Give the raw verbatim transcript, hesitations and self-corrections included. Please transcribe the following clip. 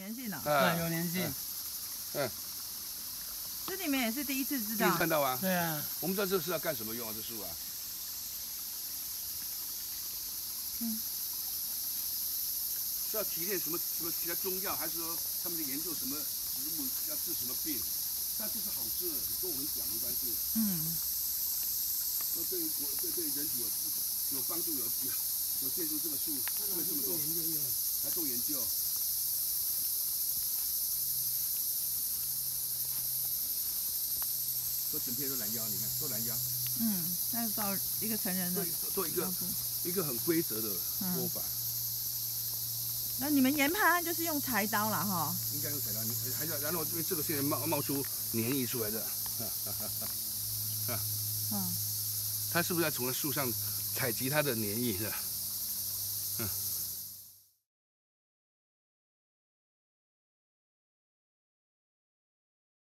粘性啊。 对，有粘性。 嗯。 这你们也是第一次知道？ 第一次看到啊。 对啊。 我们知道这是要干什么用啊？这树啊。嗯。是要提炼什么什么其他中药，还是说他们在研究什么植物要治什么病？但这是好事，你跟我们讲一般是。嗯。那对于国对对人体有有帮助，有有有借助这个树，因为这么多研究用，还做研究。都整片都拦腰，你看都拦腰。 嗯，那到一个成人的做一个一个很规则的播法。嗯， 那你们研判案就是用柴刀了哈？ 应该用柴刀，你还要然后因为这个现在冒冒出粘液出来的，啊，嗯，它是不是要从树上采集它的粘液是吧？嗯。